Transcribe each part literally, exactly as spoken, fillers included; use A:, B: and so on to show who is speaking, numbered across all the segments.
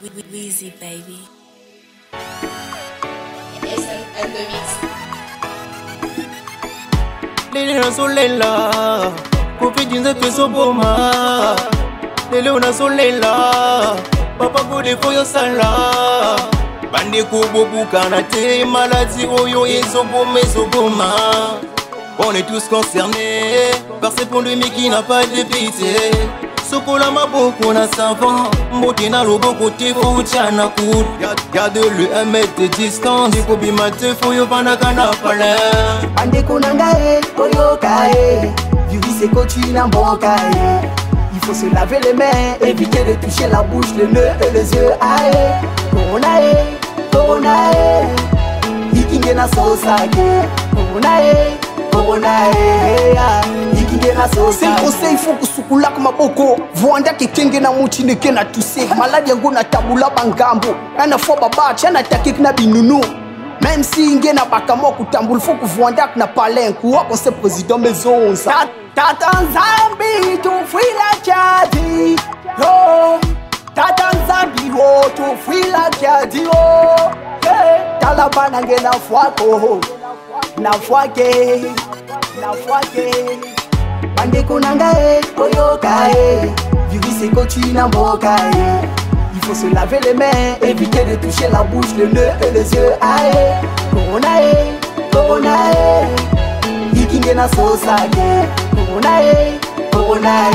A: Weezy baby.
B: S M and the mix.
C: Lele unasolela kupijinza peso boma. Lele unasolela papa gode for your sala. Bande kubobuka na te maladie oyo ezoboma ezoboma. On est tous concernés par ces pandémies qui n'a pas de pitié. Sokola maboko na savant, mbote na loboko te fucha na kud. Garde-le un mètre de distance, diko bimate foyo pandaka na pala.
D: Ande kunanga e, oyoka e, Vivi se coach na mboka e. Il faut se laver les mains, éviter de toucher la bouche, le nez et les yeux. Ae, corona e, corona e, ikinge na sosake. Corona e, corona e, ikinge na sosake.
E: C'est le conseil, il faut que sukula kuma boko. Voanda ke kenge na muchine ke na tuse. Maladi yango na tabula bangambo. Yana fo babacha na takik na binunu. Même si inge na bakamo kutambul, faut que voanda na palenku. Wako se président mezonza.
D: Tata Nzambi tufila jadi yo, Tata Nzambi wo tufila jadi yo. Talabana nge na fwako, na fwake, na fwake. Bande kunanga e, oyoka e, Vivi se coach na mboka e. Il faut se laver les mains, éviter de toucher la bouche, le nez et les yeux. Ae, corona e, corona e, ikinge na sosake. Corona e, corona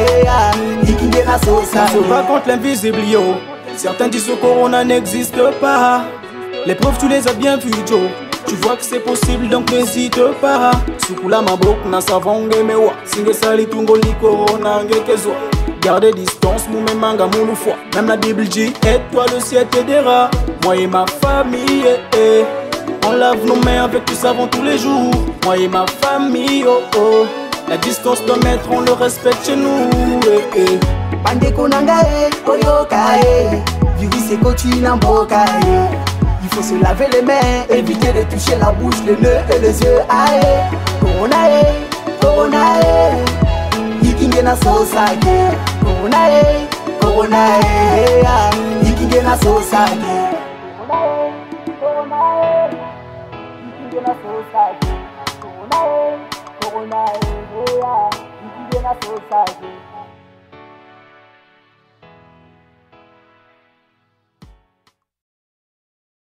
D: e, ikinge na sosake.
C: On se bat contre l'invisible yo. Certains disent que corona n'existe pas. Les preuves tu les as bien vues Joe. Tu vois que c'est possible donc n'hésite pas. Sukula maboko na savonge mewa. Singe sali tungo li corona ngekezwa. Gardez distance, mou me manga mou foi. Même la Bible dit, aide-toi le ciel t'aidera. Moi et ma famille, eh, eh. On lave nos mains avec du savon tous les jours. Moi et ma famille, oh oh. La distance d'un mètre, on le respecte chez nous, eh, eh.
D: Bande kunanga e, oyoka e, Vivi se coach na mboka e. Il faut se laver les mains, éviter de toucher la bouche, le nez et les yeux. Ae, corona e, corona e, ikinge na sosake. Corona e, corona e, ikinge na sosake. Corona e, ikinge na sosake. Corona e, corona e, ikinge na sosake.